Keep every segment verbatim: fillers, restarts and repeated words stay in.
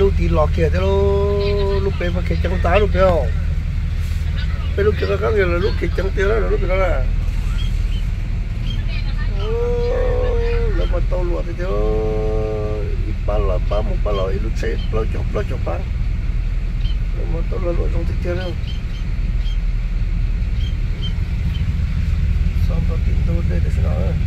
lúc tí lọt kia thế lúc lúc bé mà cái trắng tá lúc bé không bé lúc kia các người là lúc cái trắng tiêu đó là lúc đó là là mà tàu lụa thì thế ít ba là ba một ba là ít lúc xe lo chọc lo chọc ba mà tàu lụa trong thực tế đâu xong rồi tìm đâu đây để sao nữa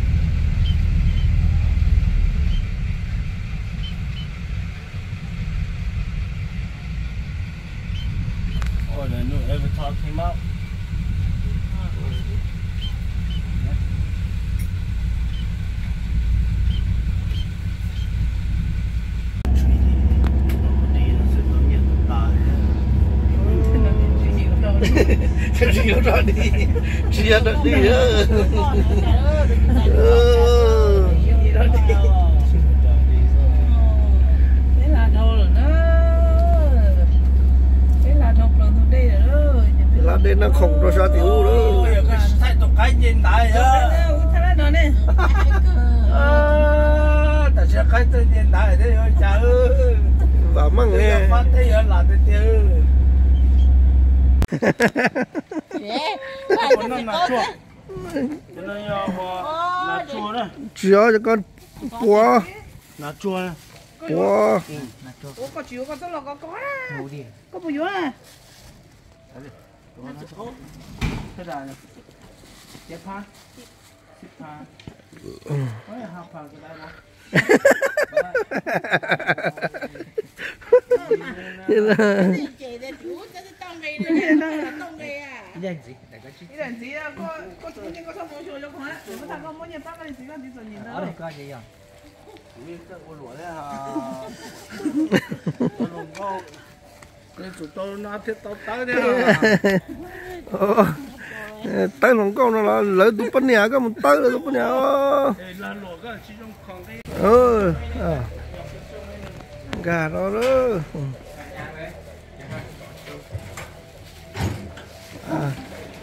Oh, the new Avatar came out. Chỉ có đoạn đi, chỉ có đoạn đi nữa. Thế là đâu rồi đó. Thế là đâu rồi tôi đi rồi đó. Là đến nó không có sao tiểu đó. Thay tục cái nhìn đại á. Thay nó nè. Ta sẽ cái tôi nhìn đại thế ơi cha ơi. Và măng nghe. Phát thế là làm thế tiêu. Con nó là chua. Cho nên là chua đó. Chứa cho con bùa. Là chua. Bùa. Ủa có chịu có tôi là có có đó. Có bùa vô nè. Thế là tiếp pha. Tiếp pha. Ôi học pha cái này không? Thế là Cái gì? Để cái gì? Cái gì à? Có có chú nên có xong một số lúc hả? Chúng ta có mỗi nhà bác cái gì đó thì rồi nhìn đó. Ở đây có gì vậy? Nguyên cái ô lúa đấy hả? Ô lúa có cái chủ tôi nó thiết tao tới đấy hả? tới lòng con nó là lợi tụi bên nhà có một tới là tụi bên nhà. Là lúa cái chỉ trong khoảng cái. Ừ. Gà đó đó. À.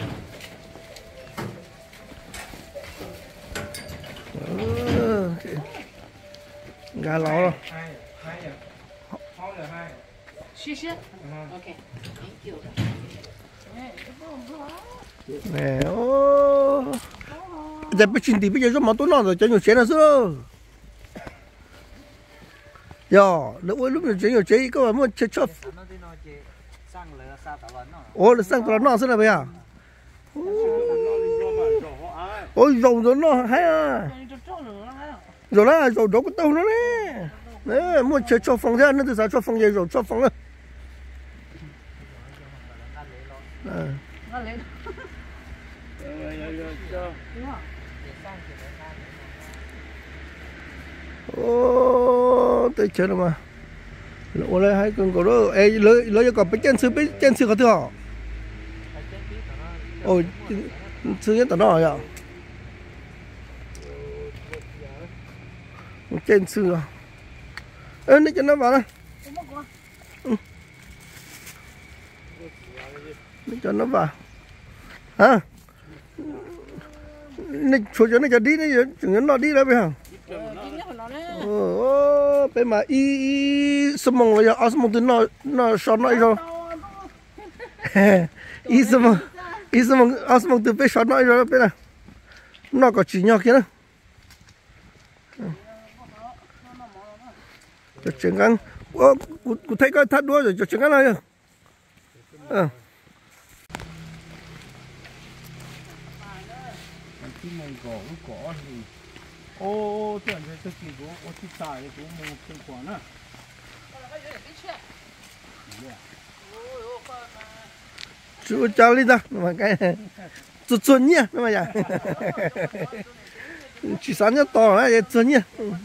Ừ. Gà lò rồi. 谢谢。OK。Thank you。 Nè, ô. Giờ bây giờ thì bây giờ mà tôi nói rồi cho nhiều chuyện là sao? Giờ, lúc lúc nhiều chuyện nhiều chuyện có mà muốn chơi chơi. Ồ, là sang tao nó sao bây giờ? Ôi dầu rồi nó hay à. Rồi là dầu đâu có tao nữa nè. Nè, muốn chơi cho phòng ra nó từ sao cho phòng gì rồi cho phòng nữa. Ô, tôi chơi đâu mà. Ô lại hai con cổ đó, ê, lỡ lỡ cho còn bên trên sư bên trên sư có thứ họ. Ôi, sư nhất tao nói à. Trên sư à. Ê, nó cho nó vào đây. Nó cho nó vào. Hả? Nó cho nó cho đi đấy, chừng nó đi đấy phải không? Ồ, bên mà y y sâm mông là ở sâm mông từ nó nó sao nói rồi. Y sâm mông y sâm mông ở sâm mông từ bên sao nói rồi bên này. Nó có chỉ nhau kia nữa. Cho chừng ăn. Ô, cụ thấy cái thắt đuôi rồi cho chừng ăn này. Ờ. Cái mông cổ cổ thì ô chuyện về cái gì cũng ô cái xài cũng một cái quả nữa. Chú cháu đi ra mà cái chuột chuột nhỉ mà vậy. Chỉ sáng nhất to đấy chuột nhỉ.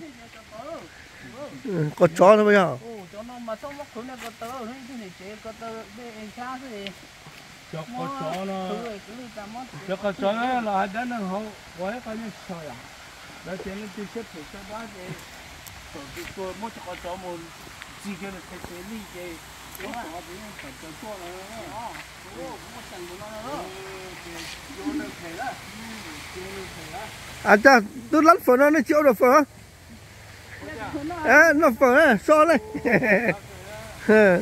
Có chó nữa bây giờ. Chó nó mà xong mất khối này có tớ rồi thì chế có tớ để cha gì. Cho con chó nó cho con chó nó là đã nó hậu quái coi như sỏi à đã trên nó tiêu xếp cho bác để rồi cái cô mua cho con chó một gì cái là cái cái ly cái cái chó thì nó phải cho chó nó đó ô mua sản của nó đó vô nó thể đó à cha tôi lăn phở nó nó chịu được phở à nó phở à so này ha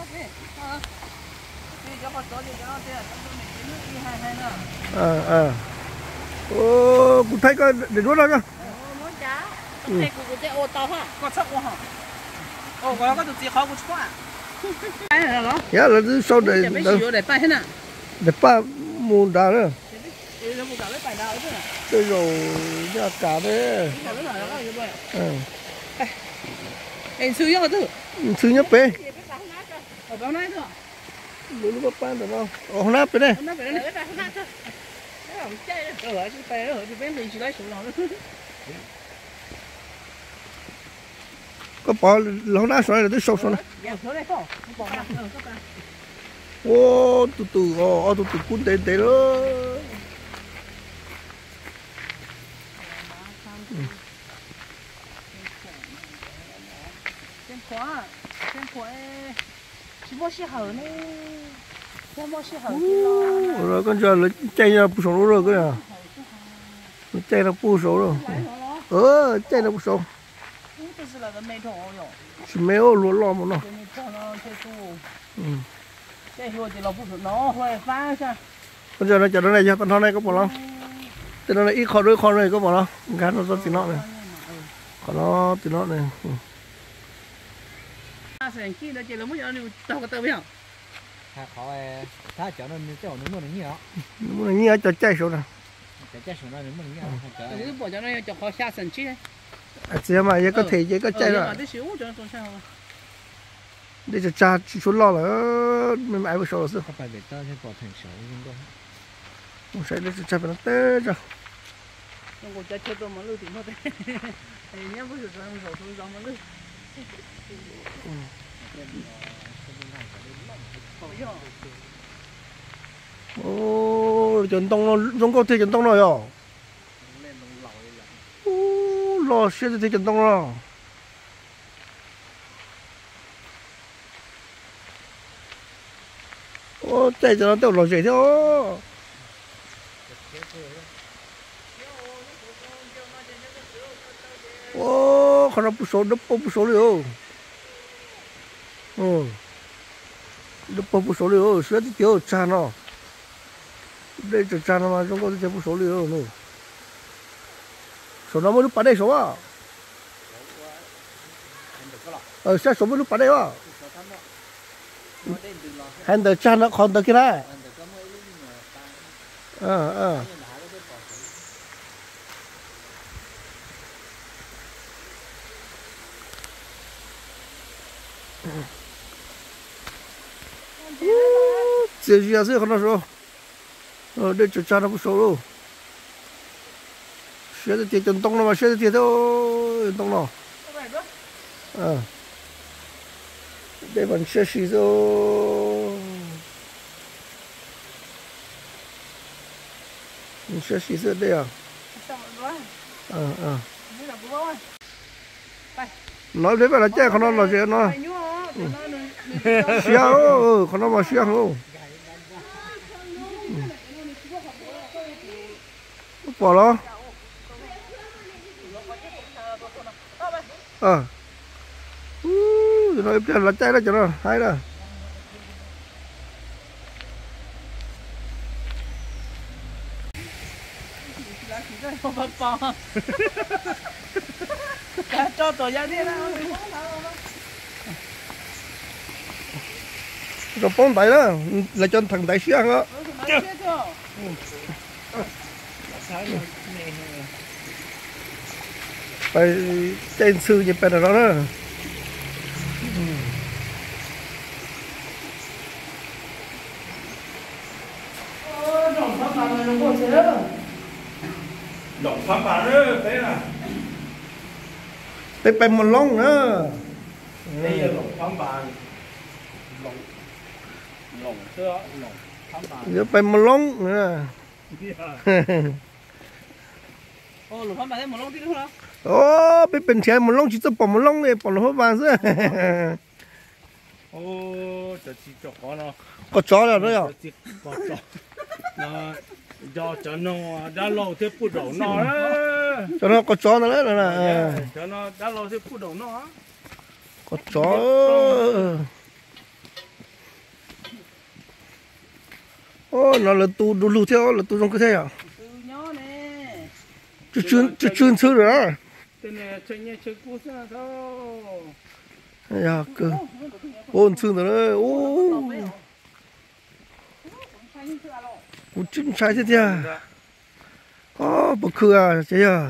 à à ô cũng thấy có để đuốt đâu nhá dạ là thứ sau để để ba mùn đào nữa đây rồi ra cả đấy em sư nhá thứ sư nhá bé ở bao nay thôi lúc lúc ba được không ở hôm nay bé đây có bỏ hôm nay rồi là tới sâu sâu này ô từ từ ô từ từ cuốn tê tê đó khóa xem khóa chỉ mua xe hở này xem mua xe hở rồi con giờ là chạy ra bù sổ rồi cơ à chạy ra bù sổ rồi ờ chạy ra bù sổ chỉ mấy ô lúa lò mà nó con giờ nó chở nó này cho con thằng này có bỏ lắm từ nó này ít khó đôi khó này có bỏ lắm gắn nó rất tí nó này còn nó tí nó này sản khi nó chỉ là mấy giờ này tao có tao biết không? Thà khó thà chở nó cái nó muốn như nào? Muốn như cho chạy số nào? Chạy chạy số nào nó muốn như nào? Cái bỏ cho nó cho khó xa sản chi đấy. À chỉ mà cái có thể cái có chạy rồi. Để cho cha số lo là mình ai biết số rồi. Không phải để tao sẽ bỏ thành số nhưng đó. Không phải để cho cha phải nó té ra. Không có cha chơi tôi mà lưu thì nó té. Thì nhớ với sự rằng số số giống mà lưu. Ô, chuyển động nó giống có thể chuyển động rồi à? Ô, lò xe thì chuyển động rồi. Ô, chạy cho nó tiểu lò chạy theo. Ô, khả năng bút số đập bút số liệu. Ừ. Đập bút số liệu, sửa thì tiêu cha nó. Đây cho cha nó mà không có cái bút số liệu nữa. Số nó mới lúc bắt đây số à? Ờ, sao số mới lúc bắt đây à? Hành từ cha nó còn từ kia này. Ờ, ờ. Giờ gì à, giờ không nói số. Ờ, đây cho cha nó bút số luôn. Xe thì tiền chân tông nó mà xe thì tiền thôi tông nó. Ờ. Đây vẫn xe xí rồi. Xe xí rồi đây à? Ờ, ờ. Nói đấy phải là chạy không nó là gì nó. Xia ô, không nó mà xia không. Bỏ nó. Ờ. Rồi em là chạy đó cho nó hay đó. Cho tổ gia đi nào. Rồi bóng tay đó, là cho thằng tay xía đó. Phải trên sư như bên đó đó. Lỏng phá bà đó, thế là Bên bên một lông nữa. đây là lỏng phá bà. Lỏng lỏng thưa lỏng phá bà. Giữa bên một lông nữa. Ô, lục phán bà thấy một lông tí nữa không? Ô, bên bên xe một lông chỉ cho bỏ một lông này, bỏ nó hết vàng rồi. Ô, cho chị cho khó nó. Có chó nào nữa không? Có chó. Nó cho cho nó đã lâu thế phụ đầu nó đó. Cho nó có chó nữa nè. Cho nó đã lâu thế phụ đầu nó. Có chó. ô nó là tu đủ lù theo là tu trong cái thế à từ nhỏ nè chú chuyên chú chuyên sư rồi đó tên này chơi nhẹ chơi cú sao thôi ya cơ ôn sư rồi đấy ô ô chính sai thế kia ô bậc khờ à thế à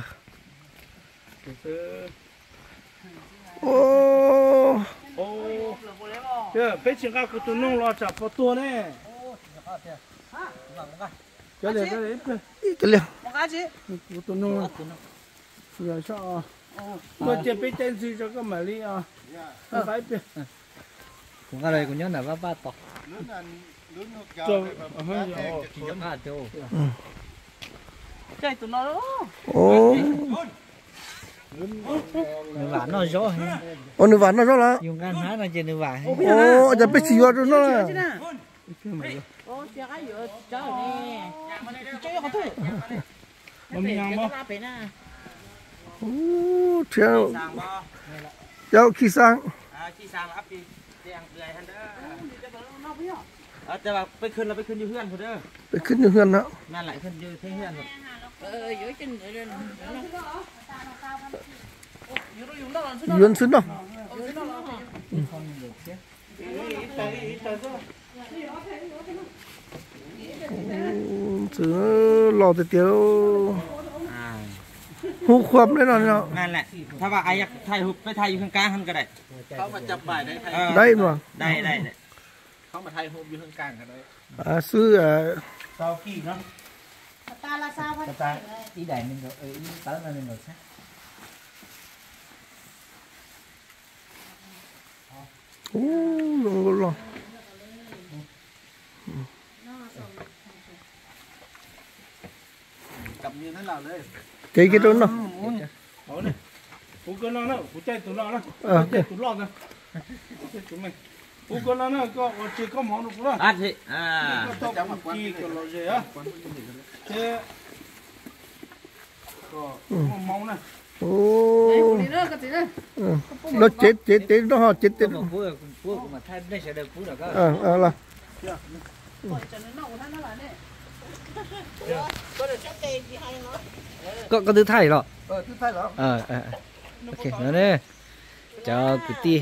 ô ô giờ bây giờ các cụ tụi nông lo chả có tua nè cái này cái này cái liền cụ tụi nông giờ sao mà chỉ biết tên gì cho cái mà đi à phải biết cũng cái này cũng nhớ là ba ba tộc cho hơi chỉ có ba chỗ chơi tụi nó đó ô nữ vả nó rõ ô nữ vả nó rõ là dùng gan há là trên nữ vả ô giờ biết gì rồi nó là ô xe cái gì chơi nè chơi không thôi mà mình làm bao ô theo theo khi sang khi sang ấp đi tiền người hắn đó àแต่ว่าไปขึ้นเราไปขึ้นอยู่เฮือนพุ่นเด้อไปขึ้นอยู่เฮือนแล้วนั่นแหละขึ้นอยู่ที่เฮือนเอออยู่จนเดี๋ยว yuan xin đâu chứ lò thì tiêu hú khoắm đấy nào nào นั่นแหละถ้าว่าไอ้อยากถ่ายรูปไปถ่ายอยู่ข้างกลางหันก็ได้เขามาจับไปได้ đấy mà ได้ได้เขามาถ่ายรูปอยู่ข้างกลางก็ได้ à sư à ซาวกี้เนาะ ta là sao vậy ta ý đại mình rồi ý tới là mình rồi sát ô lông lông cầm như thế nào đấy cái cái đó nó ổn này phụ con nó nó phụ chạy tụi nó nó à chạy tụi nó nữa tụi mình phụ con nó nó có chỉ có món được đó à thì à có tao cũng chỉ có lo gì á thế có món này ô nó chết chết chết nó họ chết chết một phút phút mà thay đây sẽ được phút được cơ à à là có có thứ thay rồi ờ thứ thay rồi ờ ờ ok nó đây cho cái ti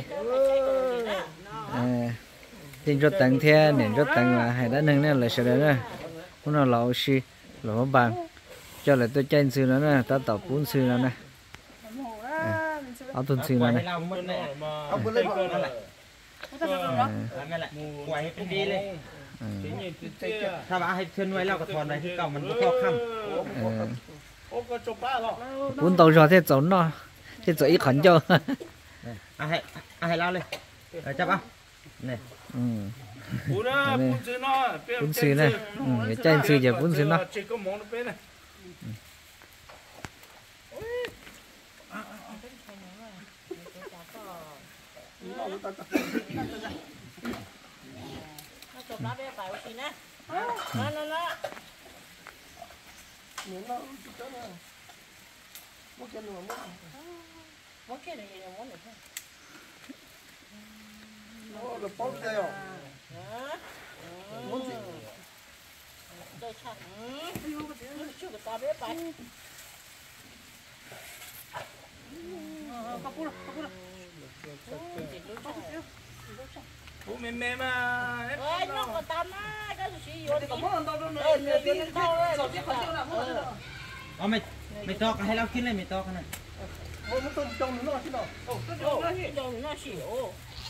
tin cho tặng theo nên cho tặng mà hay đã nâng này là sẽ đấy nè hôm nào lão sư lão bằng cho lại tôi chân sư nó nè ta tập bốn sư nó nè áo tuần sư nó nè ông vừa lên rồi นั่นแหละไหวเป็นดีเลยถ้าว่าให้เชิญไว้แล้วก็ถอนได้ที่เก่ามันก็พอค่ำ bốn tàu rồi thế trốn nó thế rồi ít khẩn cho อ่ะให้อ่ะให้เราเลยจับเอานี่ bốn sư này cái chân sư giờ bốn sư nó chụp lá bé phải ok nè nó nó nó món kia này là món này thôi nó là bóng đây à món gì đây chắc chưa được ta bé phải cặp cua cặp cua bố mềm mềm mà ơi nó còn tắm á cái gì vô đi có món đâu đâu nữa đi đi đâu đấy rồi biết không nào อ๋อไม่ไม่ตอกให้เรากินเลยไม่ตอกนะ ôi nó tôm trong nó chứ nào ồ cái đâu nó gì đâu nó xỉu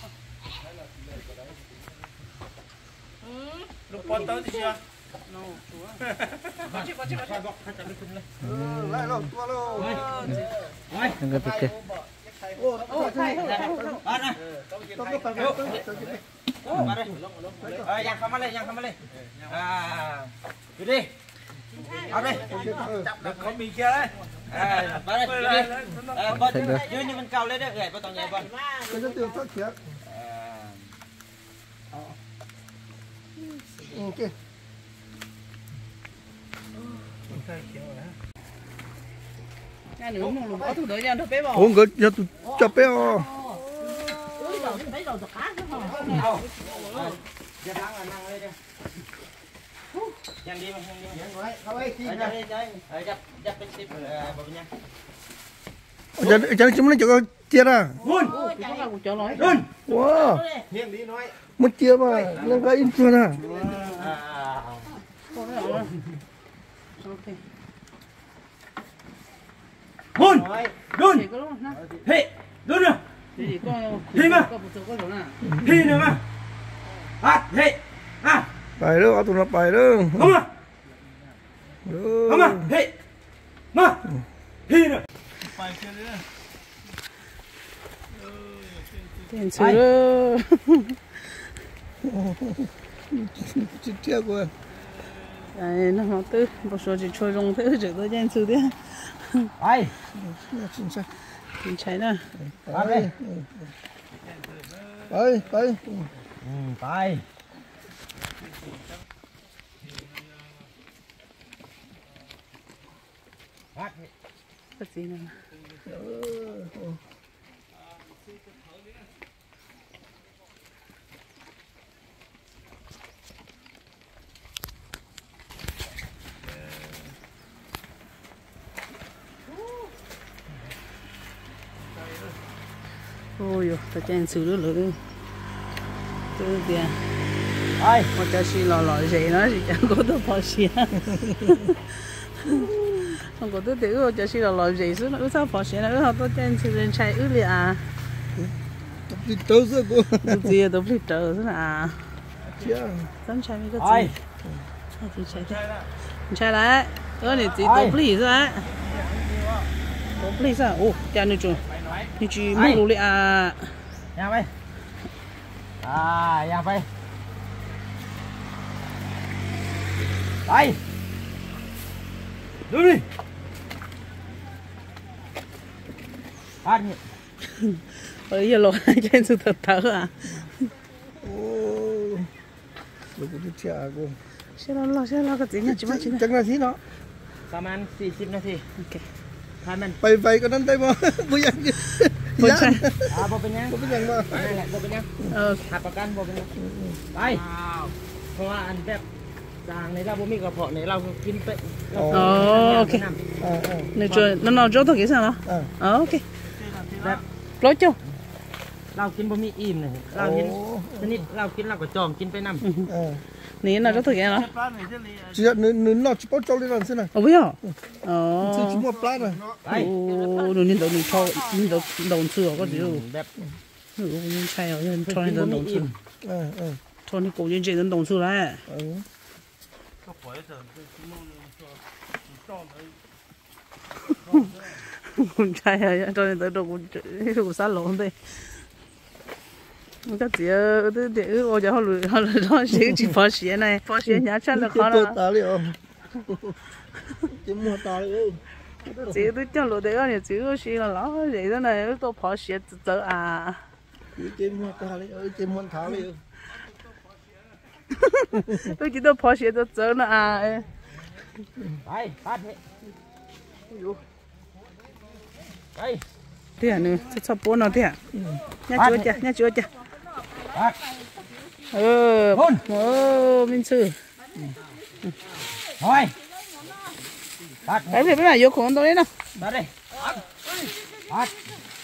lúc quan tới thì chưa no có chứ có chứ có chứ บอกให้จับไปคุณเลย lại rồi tua rồi ôi đừng có thực ô ô thay à nè tao có phải มาเลยเออยังเข้ามาเลยยังเข้ามาเลยอ่าดูดิเอาเลย được có mì kia đấy เออมาเลยดูดิเออบอลยืนนี่มันเก่าเลยเด้อเอ๋ยบอลตองใหญ่บอล cái rất tiêu thoát thiệt ok nhà nữ mong lùm ở thủ đô nhà nó bé bò ủa cái nhà tụi cho bé à ui đầu đến đầu cá chứ không giờ thắng là năng lên đi Nhanh đi mà, nhanh đi. Nhanh quá. Thôi ơi, đi chơi chơi. Ờ dập dập bên ship bộ bên nha. Cho cho chúng nó cho chia ra. Luôn. Luôn. Wow. Hiền đi nói. Một chia mà nó có in chưa nè. À. Luôn. Luôn. Hey. Luôn nè. Hey mà. Hey nè mà. À, hey. À. Bài đó, tụi nó bài đó. Không à. Không à. Hey. Mà. Hey nè. Bài kia nữa. Tiền sữa. Chết chết quá. Đấy, nó nó tư, một số chỉ chơi rong thế chứ tôi tiền sữa đấy. Ai. Chính xác. Chính cháy nè. Bắt đi. Tới, tới. Ừ, tay. Bắt. Cái gì nè. Ôi dồi, ta chen xử rất lớn. Từ kìa. Ai. Một cho xì lò lò gì nó thì chẳng có tôi bỏ xì. Không có tôi tự cho xì lò lò gì xuống nó ước sao bỏ xì nó ước họ tôi chen xử lên chạy ước liền à. Tập đi tới rồi cô. Tôi gì tôi phải trở xuống à. Chưa. Dám chạy mấy cái Ai. gì. Ai thì chạy đây. Chạy lại. Ơ này chỉ tôi phải rồi. Tôi phải sao? Ồ, cha này chú. Này chú mua đồ liền à. Nhà bay. À, nhà bay. Đây. Đưa đi. Bắt. Ơi giờ lỗi chen xử thật thở à. Ô. Được cái chia cô. Xe lo lo xe lo cái gì nhá chú má chú. Chẳng là gì nó. ประมาณสี่สิบนาที Ok. ทานมันไปไปก็นั้นได้บ่บ่ยัง Bốn chạy. อ่าบ่เป็นยังบ่เป็นยังบ่นั่นแหละบ่เป็นยัง Ờ. หักประกันบ่เป็นยังไปเพราะว่าอันแบบจางในเราบ่มีกระเพาะในเรากินไป Ờ, ok. อ่า Này chưa, nó nó cho tôi cái sao nó? อ่า Ờ, ok. แบบ Lối chưa? เรากินบ่มีอิ่มเลยเราเห็นชนิดเรากินเราก็จองกินไปนำอ่า Này nó cho tôi cái nó. 只要你你拿去包装的人是呢， Ờ, bây giờ. 自己 Ờ. 摸不烂的。 ไป Ồ, nó nhìn đầu nhìn cho, nhìn đầu đầu chưa có gì đâu. แบบ Ừ, nhìn chạy rồi, nhìn เพิ่น cho กิน nên บ่ đầu มีอิ่ chưa. ม嗯嗯 Cho nên cổ nhìn chạy đến đầu chưa lại. 嗯， Con chạy rồi, cho nên tới đầu cũng cũng sát lộn đây. Cái gì á, tôi để tôi cho họ lười họ lười họ sẽ chỉ phá xé này, phá xé nhà chân là khó 多了。 打了，这摸打了， chị tôi cho lụa để anh chị có xí là lắm vậy đó này tôi phá xé tự à. 这摸打了，这摸打了， tôi chỉ tôi phá xé tự tự nữa à. ไปปัดเฮ้ไป Thế à nữa, sao sao bố nó thế à? Nhá chúa chà, nhá chúa chà. ปัด Ờ, ờ, Minh Sư. ถอยปัด Đấy thì bây giờ vô khổng tôi đấy nào. ปัดดิปัดปัด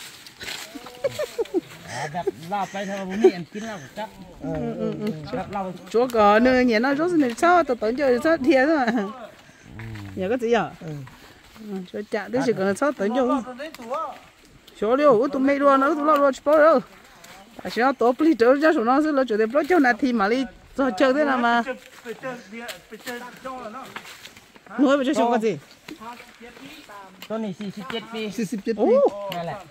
แบบเราไปทางบุรีอันกินเราจับแบบเรา Chúa có nữa, nhớ nó rốt này sao, tôi tưởng cho sao thiệt rồi. Nhớ cái gì à? Chúa chà, tôi chỉ cần sao tưởng cho. Chúa liều, tụi mày luôn, nó tụi nó luôn chụp rồi. Tại sao tổ pli trở ra số nó sẽ là chủ đề pro cho nạt thì mà đi cho chơi thế nào mà. Nuôi bây giờ xong cái gì? ตัวนี้สี่สิบเจ็ดปี四十七 Ồ. นั่นแหละ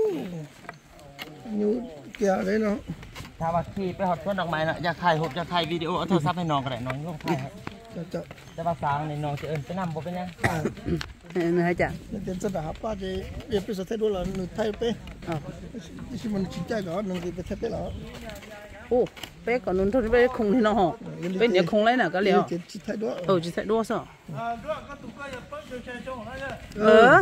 牛家的喏， ถ้าว่าขี่ไปหอดต้นดอกไม้น่ะอยากถ่ายรูปอยากถ่ายวิดีโอเอาโทรศัพท์ให้น้องก็ได้น้องลงถ่ายให้这这， แต่ว่าสางนี่น้องจะเอิ้นไปนำบ่เป็นหยัง Này hả chả? 那这这打把这也不是太多了，你太背， Ờ. 你是么你家个，能给不太背了， Ồ, bé còn luôn thôi bé không thì nó hổ. Bé nếu không lấy là cái liệu. 这这太多， Ừ, chỉ thấy đua sao? À, đó có tụi coi bắt cho xe cho nó nha. Ờ.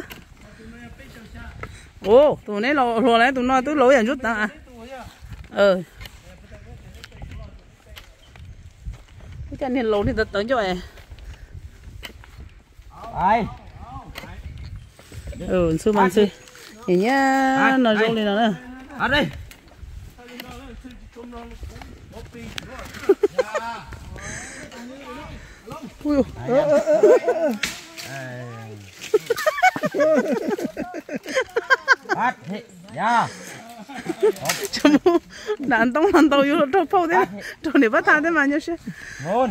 Ồ, tụi này lò lò này tụi nó tụi lỗi rút ta. Ờ. Cái này lỗ thì tớ tới cho em. ai ừ sư mang sư nhìn nhá nó rung lên nó nè ăn đi ui bắt ya chấm đàn tông đàn tàu vô trâu phâu thế trâu này bắt thà thế mà nhớ chứ ngon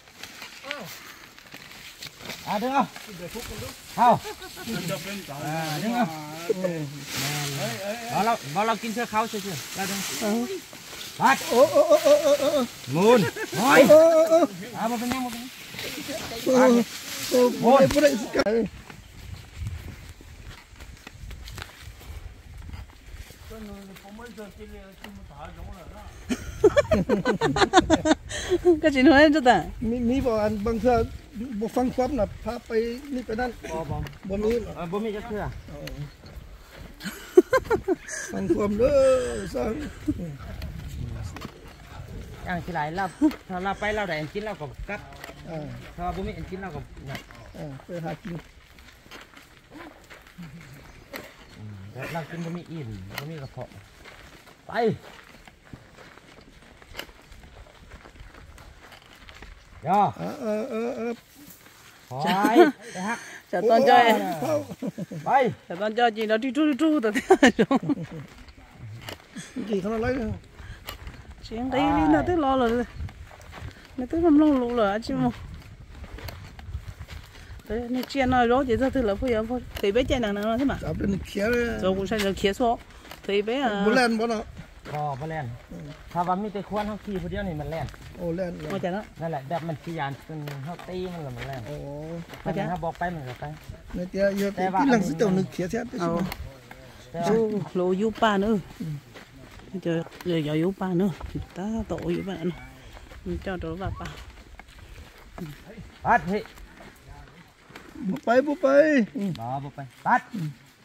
à được không không à được không bao lâu bao lâu kinh chưa khâu chưa chưa ra được bắt ô ô ô ô ô ngon thôi à một bên nhau một bên ngon bữa đây cái cái chuyện nói cho ta มีมีบ่อันบางเทื่อบ่ฟังความน่ะพาไปนี่ไปนั่นบ่บ่บ่มีเออบ่มีจักเทื่อฟังความเด้อสั่งอย่างที่หลายเราถ้าเราไปเราได้อันกินเราก็กัดอ่าถ้าบ่มีอันกินเราก็เนี่ยอ่าไปหากินเรากินบ่มีอิ่มบ่มีกระเพาะไปย่อเออเออเออเออถอยไปฮัก chả toàn chơi ไป chả toàn chơi gì nó đi tru tru tao thế rồi กี่เขาอะไรเนี่ย chuyện đấy đi nó tới lo rồi nó tới không lo lụ rồi chứ mà đấy nó chia nó rõ chỉ ra từ là bây giờ thì bé chơi nàng nàng thế mà จับเป็นเขียเลย rồi cũng sẽ được kia số thì bé บ่ à แล่นบ่เนาะพอบ่แล่นถ้าว่ามีแต่ควรเฮาขี่ผู้เดียวนี่มันแล่นโอ้แล่น mà chả nó นั่นแหละแบบมันขี่ยานจนเฮาตีมันแล้วมันแล่นโอ้ถ้ามันถ้าบอกไปมันก็ไปเนี่ยเตี้ยเยอะที่หลังสิเจ้านึกเขียแท้ไปสิ ờ chú lô du pa nữa giờ giờ giờ du pa nữa ta tổ du pa nữa cho đó vào pa ปัดเฮ้ยบ่ไปบ่ไปบ่บ่ไปปัด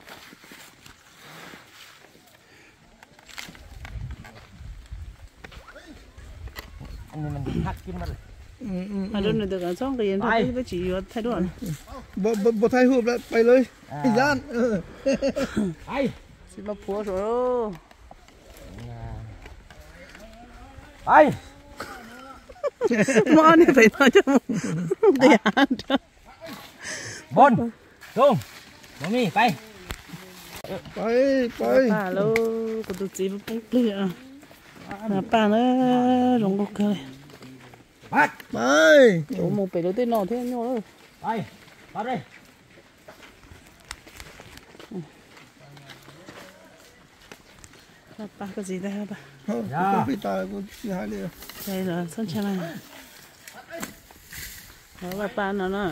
อันนี้มันหักกินมาเลยอืมอืม mà đơn này được ở trong cái thôi với chị thay đổi บ่บ่บ่ถ่ายรูปแล้วไปเลยย่านเออไป chị mà phua rồi ไป mà này phải nói cho để ăn บนลงบ่มีไปไปไป pa lô có tụi chị mà bung lì à là pa nó rong ok ปัดไป chỗ một bể đầu tiên nọ thế nhau rồi ไปปัดเลย pa cái gì đây pa กูไปตายกูสิหายเลย đây là sân chả này đó là pa nó nè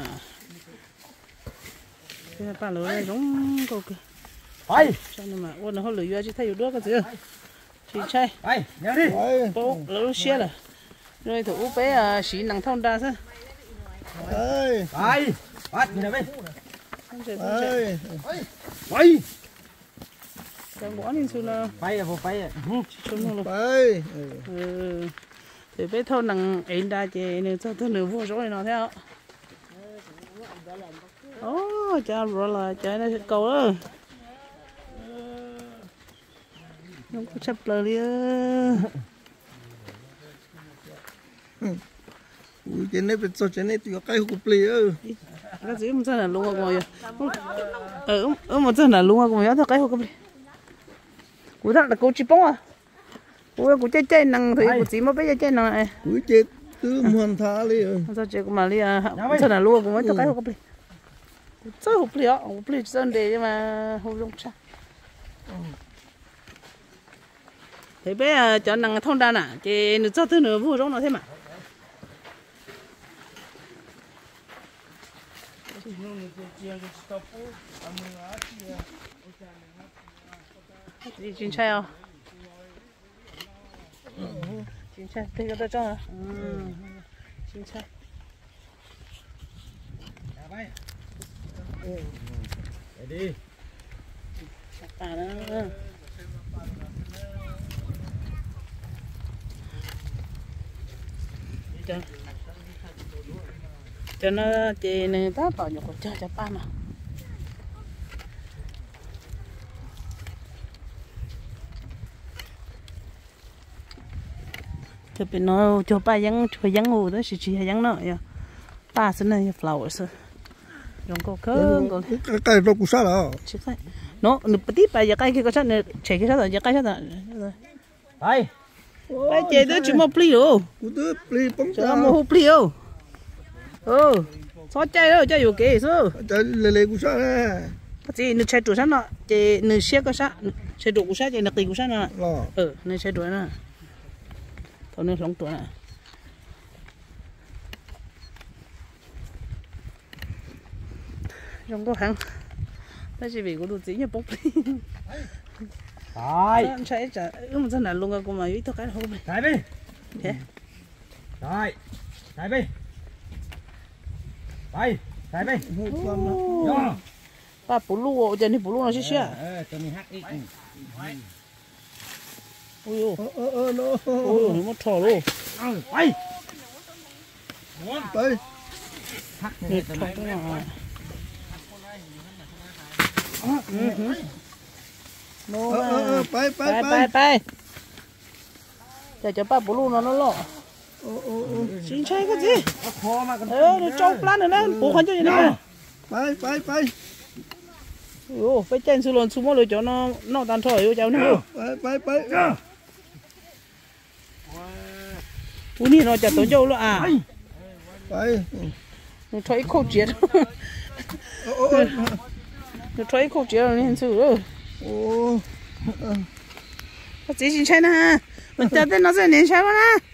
cái pa lô này giống ok ไป cho nên mà ôn nó hơi lười chứ thấy được cái gì chị trai ไปเดี๋ยวดิไป bố lỡ xe rồi rồi thủ bé à xí nặng thon đa sao ไปไปปัดนี่นะไป không chơi ไป không chơi ไป cái bỏ lên xuống là ไปอ่ะบ่ไปอ่ะ xuống luôn ไป ừ thì bé thon nặng ấy đa chị nên cho tôi nửa vô rồi nó theo ô cha rồi là cha nó cầu đó không có chấp lời đi ui cái nàyเป็นโซเชียลนี่ตัวใกล้กูเปลี่ย cái gì mà chân là luôn rồi ừ ừ mà chân là luôn rồi nhớ thật cái không cú thật là cô chip bóng à cú cú chơi chơi năng thì cú chỉ mới biết chơi năng này กูเจ็ดคือมวนทาเลย sao chơi mà đi à chân là luôn cũng mới thật cái không biết chơi không biết không biết chân để nhưng mà không dùng cha thì bé cho năng thông đa nè chị nữa cho thứ nữa vui giống nó thế mà gì chín trai không chín trai đây có tôi cho hả chín trai đi à nó cho nó chị này ta bảo nhục cho cho ba mà cho bên nó cho ba yang cho yang ngủ đó chỉ chỉ yang nọ ya ba sinh này flowers dùng cô khơi cô cái cái đâu cũng sao đó chỉ cái nó nửa tí ba giờ cái kia có sao nửa chạy cái sao rồi giờ cái sao rồi Đây. ba chạy tới chỉ một pli rồi cũng tới pli bóng chỉ một hộp pli rồi ừ sao chạy rồi chạy vô kì số chạy lê lê cũng sao nè chị nửa chạy đủ sao nọ chị nửa xe có sao chạy đủ sao chị nửa kỳ cũng sao nọ lo ừ nửa chạy đủ nè thôi nửa lỏng tuổi nè trong có hàng đây chỉ vì có đồ gì như bốc đi Rồi. em chạy chạy em真係弄個咁啊，呢度梗係好味。 Chạy đi. Thế. Rồi. Chạy đi. Đây, chạy đi. Vô. Ba bù lu, giờ này bù lu nó xí xí à? Ờ, tụi mình hát đi. Ôi ôi, ơ ơ ơ nó ôi ôi, nó mất thò luôn. Ừ, quay. tới Hát Nè, này thò tụi cái mình. nào? Ừ. Nô ơ ơ ơ bay bay bay bay bay bay. Giờ cho ba bù lu nó nó lọ. ô ô ô Chính chạy cái gì? Nó khó mà còn. Ờ, nó trâu plan rồi đó, bù khoan cho gì nữa? bay bay bay Ôi, phải chen xuống luôn, xuống rồi cho nó nó tan thổi vô cháu nữa. bay bay bay Ui, nè nó chặt tối châu luôn à? bay Nó thấy khâu chết. ô ô ô Nó thấy khâu chết rồi nên xử rồi. ô Cái gì chính chạy nè? Mình ta tên nó sẽ nên chạy vào nè.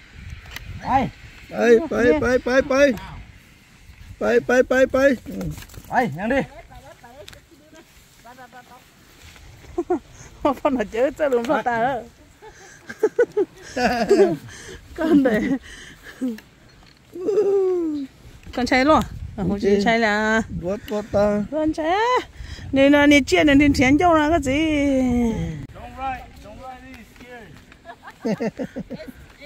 Đây. bay bay bay bay bay bay bay bay bay Đây, nhanh đi. Không phải chơi chơi luôn phát ta đó. Con này. Con chạy luôn. Không chỉ chạy là. vót vót ta Con chạy. Nên là nên chia nên tiền cho là cái gì? Don't ride, don't ride this scary.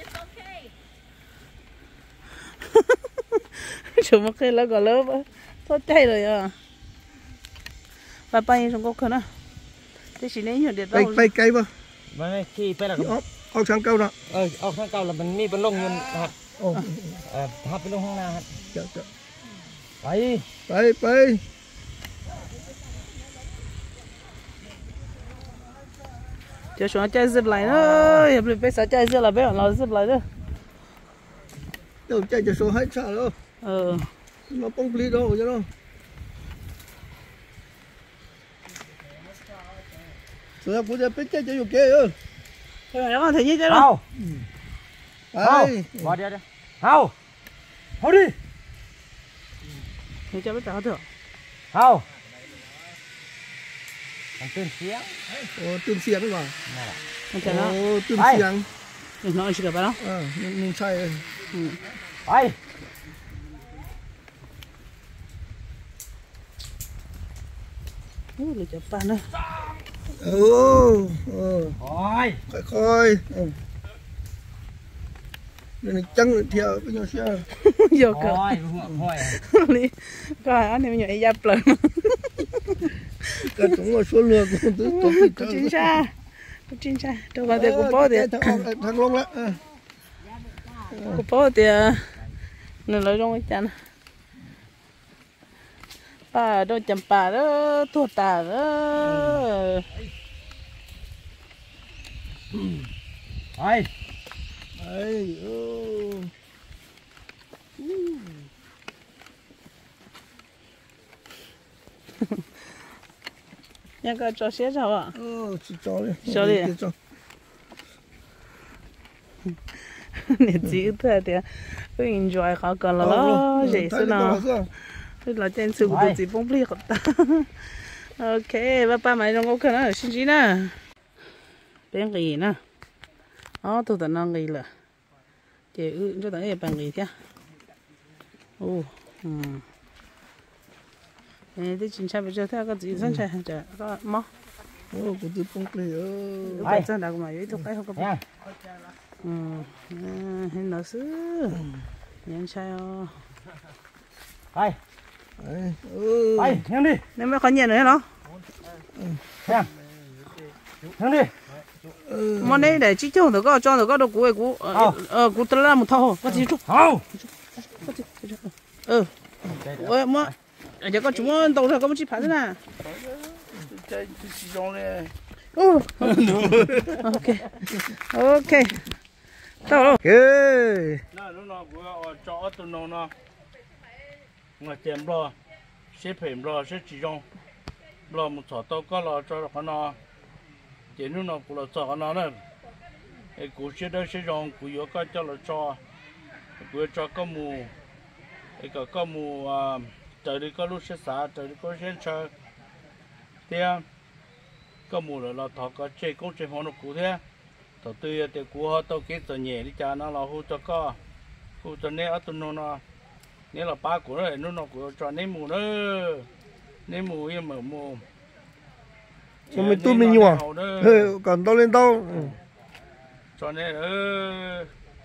Chúng một cái là gọi lớp sao chạy rồi à? Bà bay trong có à? Thế chỉ nên hiểu được bay đâu. bay cây vào Mà khi phải là ốc ốc sang câu đó ờ ởข้างเก่าlà mìnhมีเป็นลงเงินหัด ô เอ่อทับเป็นลงข้างหน้าหัด chợ chợ ไป bay bay Cho chúng chạy zip lại nữa, nhập lại phải chạy zip là bé nó zip lại nữa. đâu chạy cho số hết sao đâu Ờ. nó bông pli đâu chứ đâu rồi bây giờ biết chạy cho dục kia ơi Thế mà nó còn thấy như thế đâu? Hào. Hào. bay Bỏ đi đi. Hào. Hào đi. Thế cho biết trả thưởng. Hào. Thằng tên xiếng. ô tương xiềng mà Không trả nó. ô tương Bay. xiềng Đừng nói gì cả bạn đó. à mình mình sai rồi Ừ. Bay. Ui, lựa chọn bạn nữa. ô ô Rồi. khỏi khỏi nên chăng theo cái nhau xe Vô cửa. Rồi, thôi. Đi. Coi anh em nhảy giáp lần. cái chúng nó số lừa cũng tới tổ chức Cô chính xa. Cô chính xa. Đâu có thể cô bố thì. thằng thằng luôn đó Cô bố thì. Nên nói trong cái chăn. Bà đôi chầm bà đó. Thua tà đó. Rồi. ấy ô Nhà có cho xe sao ạ? ô chỉ cho đi Cho đi à? cho Nè chỉ thôi thì cứ enjoy khó còn là nó dễ sự nào tức là trên sự của tôi chỉ bông bì ta ok ba ba mày trong ok nó xin chí nè bên gì nè đó tôi tận năng gì là chị ư cho tận cái bằng gì thế ô ừ thế thì chính xác bây giờ theo cái gì sẵn sàng chờ có mò ô của tôi bông bì ơ bây giờ đã có mày tôi cái không có Nha. ừ hình nó xứ nhận sao Đây. Đấy. Ừ. Đây, nhanh đi. Nên mới có nhiều nữa nó. Xem. Nhanh đi. Ừ. Món này để chỉ cho nó có cho nó có đồ cũ ấy cũ. Ờ cũ tao làm một thau. Có gì chút. Hào. Ừ. Ôi mà. Ở chỗ có chúng nó đâu ra có một chiếc phá thế nào. Chơi chỉ trong này. Ừ. Ok. Ok. Đâu đâu. Ok. Nè nó nó của cho tụi nó nó. Mà chém lo. Xếp phèm lo xếp chỉ trong. Lo một thọ tao có lo cho nó nó. Chỉ nó nó của lo cho nó nữa. Cái cú xếp đó xếp trong cú yếu cái cho lo cho. Cú cho có mù. Cái có có mù trời đi có lúc xếp xả trời đi có xếp chơi. Thế có mù là thọ có chơi công chơi phong nó cú thế. Thọ tươi thì cú họ tao kết rồi nhẹ đi cha nó là hú cho có. Hú cho nên ở tụi nó nó. Nếu là ba của nó nó nó của cho nên mù nữa. Nên mù yên mở mù. Cho mình tu mình nhua. Ừ, còn tao lên tao. Ừ. Cho nên ơ.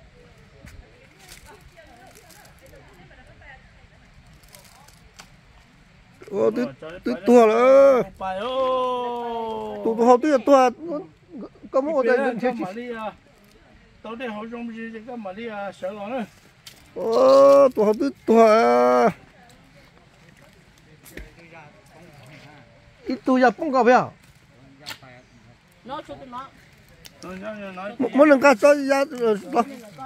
Ô, tôi tôi tua là Bài ô. tôi tôi học tôi tua có một cái Cái cái mà đi à. Tao đi học trong gì cái mà đi à sợ lắm nữa. ô tôi học tôi tua ít tôi giờ không có phải à Nó cho tôi nó. Tôi nói nói. mỗi lần cá cho ra đó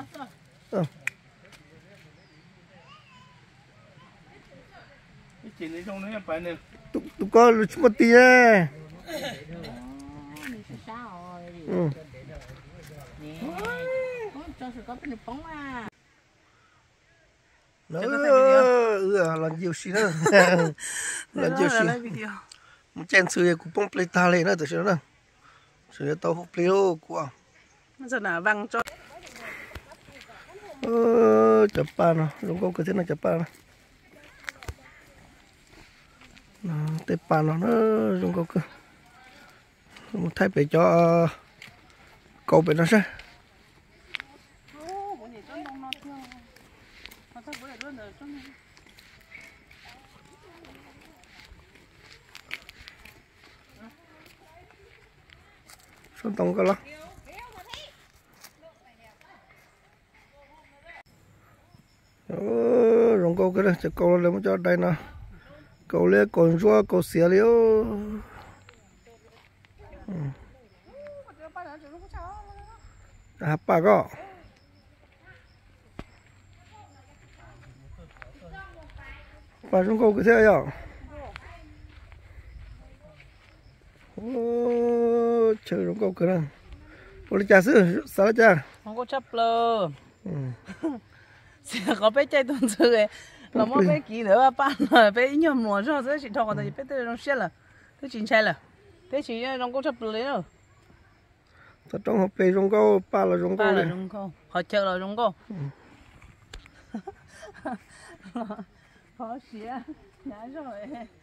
Cái chuyện này trong này phải nè. tôi tôi có một tí à ừ Cho sự có cái bóng à. nó ừ làm nhiều xí nữa làm nhiều xí một chén sữa cũng bông plei ta lên nữa từ xưa nữa sữa tao hút plei ô quá Giờ là văng cho. ờ chập pa nó đúng không cái thế này chập pa nó tê pa nó nó đúng không cơ một thay phải cho cầu bên nó sao sao tông cái lắm rong câu cái này chỉ câu lên một cho đây nè câu lên còn rùa câu xía liêu à ba cái ba rong câu cái thế à ô chơi rong câu cái này ô cha sư sao cha Không có chấp lơ. Có bé chạy tuần sư ấy. Là mỗi bé kỹ nữa ba là bé nhiều mùa cho thế chỉ thọ còn thì bé tới trong xe là. Thế chính chạy là. Thế chỉ trong có chấp lấy rồi. thật trong học về rong câu ba là rong câu Ba là này rong câu. Họ chờ là rong câu. Khó xía. Nhá rồi.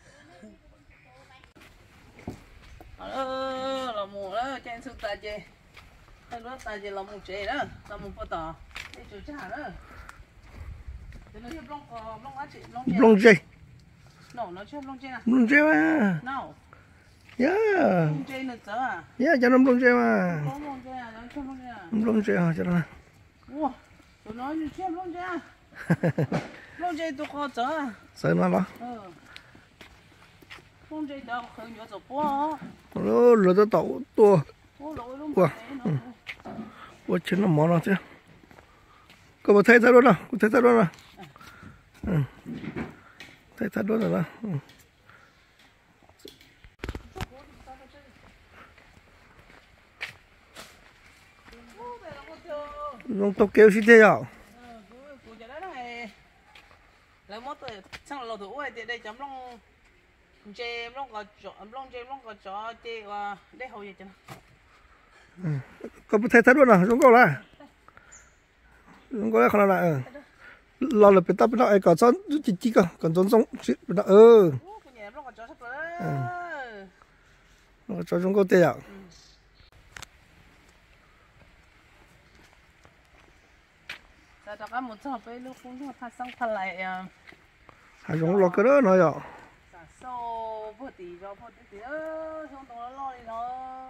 Ờ là mùa đó trên sự ta chê. Cái đó ta chê là mùa chê đó. Là mùa bắt tỏ. Đây chỗ chả đó. Nó chép long long á chị long chê. long dây No, nó chép long chê à? long dây mà No. yeah Long chê nữa chứ à? yeah cho nó long dây mà Có long chê à? Nó chép long chê à? long dây à cho nó Ủa, tụi nó như chép long chê à? Long chê tụi có chứ à? sợ nó đó Ừ. Long chê tụi khởi nhớ rồi bố. nó lừa tao tàu tua Bố lỗi long Ủa. chê nó. ủa chứ nó món nào chứ có một thấy thật luôn nào có thấy thật luôn nào ừ. Thấy thật luôn rồi đó ừ. Rong tao kêu xí thế à Lấy mất rồi, sang là lẩu thủ ấy thì đây chấm long chê long có chó long chê long có chó chê và đây hầu gì chứ có một thấy thật luôn nào rong câu là rong câu là không là ừ lo là bị tao bị nó ai còn son chỉ chỉ còn còn son son bị nó ừ long có chó sắp rồi nó cho rong câu tê à Tại đó một số bé lúc cũng thật sang thật lại 还用了个了那呀。 số bữa tí cho bữa tí ơ xong tao lo đi nó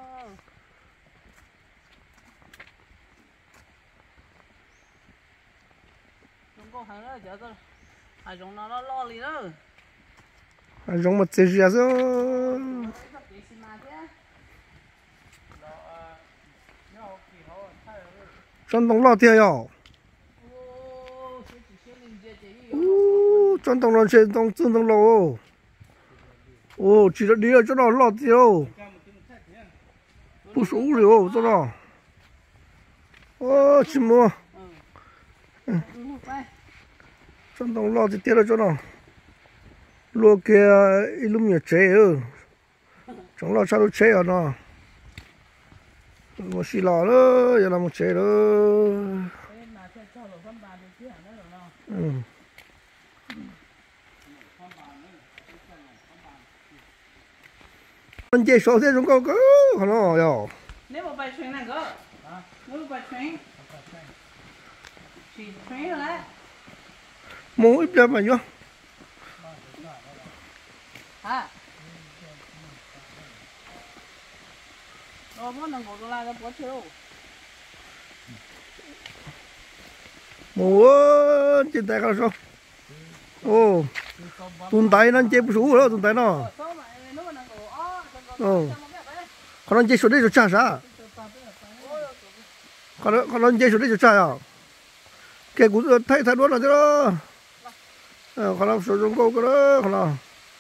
chúng có hàng đó giờ tôi à chúng nó lo đi đó 还用么这些是？转动老天哟！哦，转动了转动转动了哦。 哦，记得你要知道老地哦，不舒服的哦，知道？哦，寂寞。嗯。转动老地跌了知道？落个一路没车哦，从老差都车了呢。我洗了了，也那么车了。嗯。 anh chơi số thế chúng có có không nó rồi nếu mà bài chuyên này cơ nếu mà bài chuyên chỉ chuyên rồi đấy mua ít ra mà vô hả rồi bố đừng có la ra bố chưa mua trên tay không sao ô tuần tay nó chơi bút số đó tuần tay nó ờ còn anh chơi số đấy số cha sao còn còn anh chơi số đấy số cha à cái cú thay thay đuôi là thế đó ờ còn số trong câu cái đó còn nào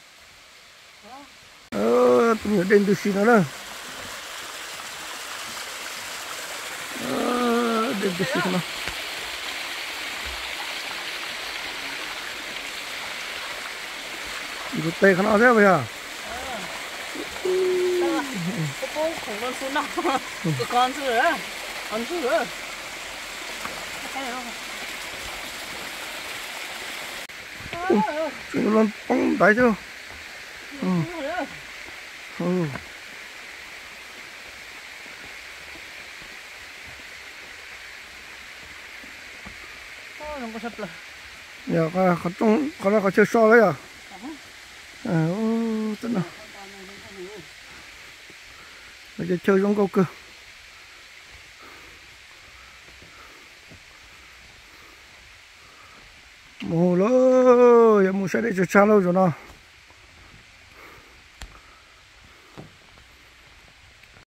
ờ tụi mình đến từ xin nữa ờ đến từ xin nữa 이거 때 하나 하세요 그냥 cô khủng con số nào cái con số nữa con số nữa chúng nó bóng đáy chưa ừ ừ nó có sắp rồi giờ có có trong có nó có chơi so đấy à à ô真的 bây giờ chơi trong câu cơ mồ lơ giờ mua xe để cho cha lâu rồi nào